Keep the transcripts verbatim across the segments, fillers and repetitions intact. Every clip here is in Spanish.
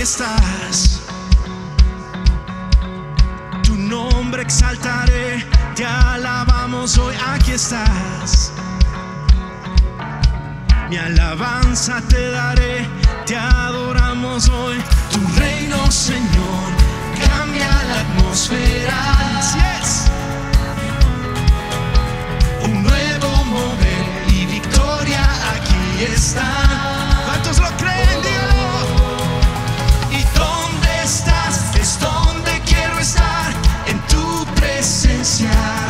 estás. Tu nombre exaltaré, te alabamos hoy, aquí estás. Mi alabanza te daré, te adoramos hoy. Tu reino, Señor, cambia la atmósfera. Así es. Un nuevo mover y victoria aquí está. ¿Cuántos lo creen? Dígalo. ¿Y dónde estás? Es donde quiero estar, en tu presencia.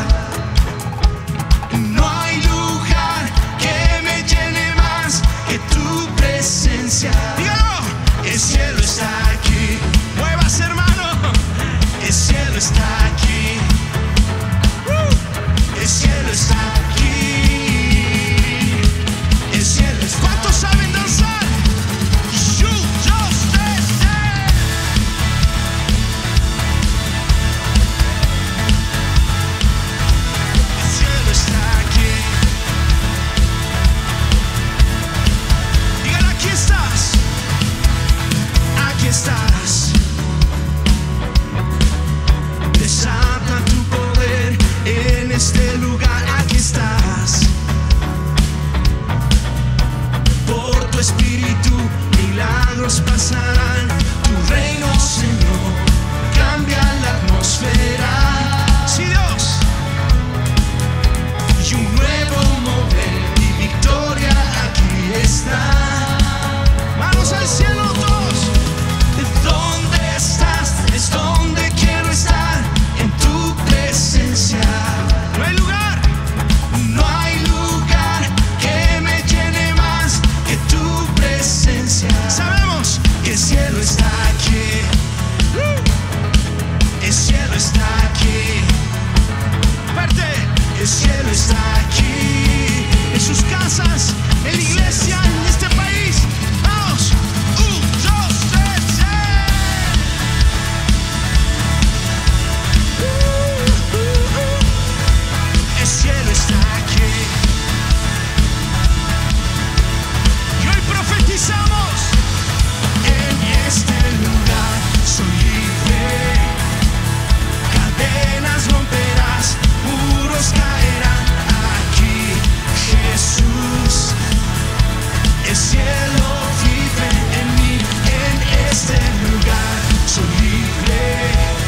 No hay lugar que me llene más que tu presencia. Dígalo. El cielo está aquí. Muévase, hermano. El cielo está aquí. Uh. El cielo está aquí. El cielo está. ¿Cuántos saben danzar? You just dance. El cielo está aquí. Díganle, aquí estás. Aquí estás. Desata tu poder en este lugar. Aquí estás. Por tu espíritu milagros pasarán. Tu reino, Señor, cambia la atmósfera. Sí, Dios. Y un nuevo mover y victoria aquí está. Manos al cielo todos. ¿Dónde estás? Es donde quiero estar, en tu presencia. No hay lugar, no hay lugar que me llene más que tu presencia. Sabemos que el cielo está aquí. El cielo está aquí. Fuerte. El cielo está aquí. En sus casas, en la iglesia, en este país. Vamos. Un, dos, tres, el cielo está aquí. Y hoy profetizamos. En este lugar soy libre. Cadenas romperás, muros caerán aquí. Jesús, el cielo vive en mí. En este lugar soy libre.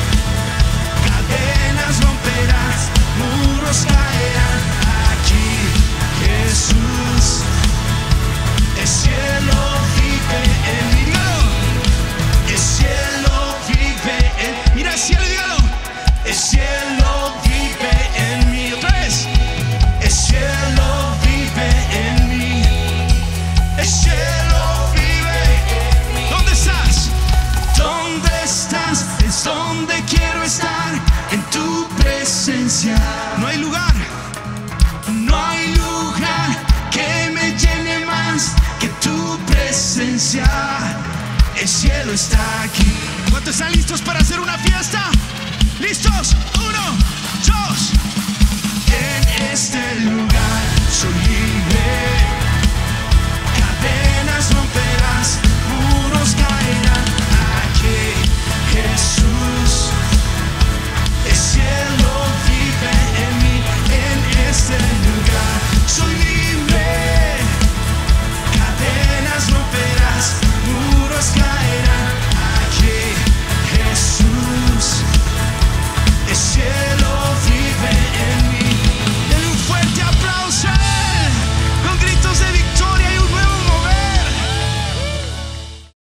Cadenas romperás, muros caerán aquí. Jesús, el cielo vive en mí. Dígalo. El cielo vive en. Mira el cielo, dígalo. El cielo vive en mí. Otra vez. El cielo vive en mí. El cielo vive en mí. ¿Dónde estás? ¿Dónde estás? Es donde quiero estar, en tu presencia. No hay lugar, no hay lugar que me llene más que tu presencia. El cielo está aquí. ¿Cuántos están listos para hacer una fiesta? ¿Listos?